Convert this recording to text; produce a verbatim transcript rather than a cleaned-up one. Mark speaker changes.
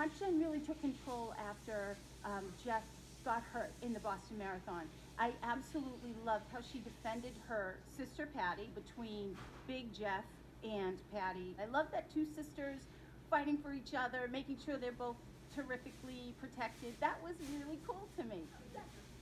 Speaker 1: Aunt Jen really took control after um, Jeff got hurt in the Boston Marathon. I absolutely loved how she defended her sister Patty between Big Jeff and Patty. I love that two sisters fighting for each other, making sure they're both terrifically protected. That was really cool to me.